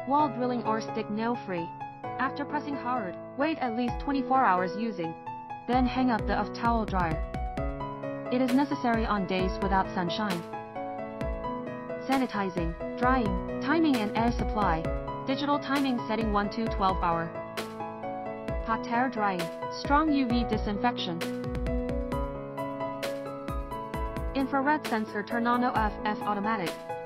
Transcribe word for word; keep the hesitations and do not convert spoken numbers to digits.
Wall drilling or stick nail free. After pressing hard, wait at least twenty-four hours using. Then hang up the off towel dryer. It is necessary on days without sunshine. Sanitizing, drying, timing and air supply. Digital timing setting one to twelve hour. Hot air drying, strong U V disinfection. Infrared sensor turn on O F F automatic.